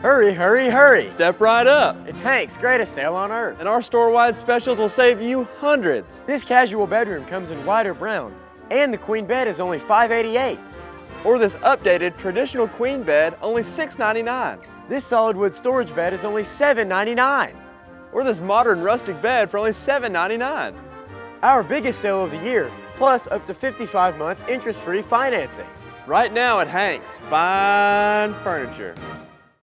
Hurry, hurry, hurry! Step right up. It's Hank's greatest sale on earth. And our store-wide specials will save you hundreds. This casual bedroom comes in white or brown, and the queen bed is only $588. Or this updated traditional queen bed, only $6.99. This solid wood storage bed is only $7.99. Or this modern rustic bed for only $7.99. Our biggest sale of the year, plus up to 55 months interest-free financing. Right now at Hank's Fine Furniture.